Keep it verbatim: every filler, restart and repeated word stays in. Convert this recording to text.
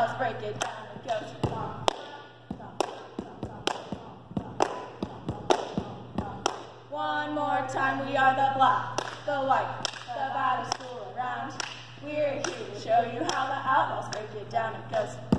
outlaws break it down. It goes stomp, stomp, stomp, stomp, stomp, stomp, stomp, stomp. One more time, we are the black, the white, the baddest school around. We're here to show you how the outlaws break it down. It goes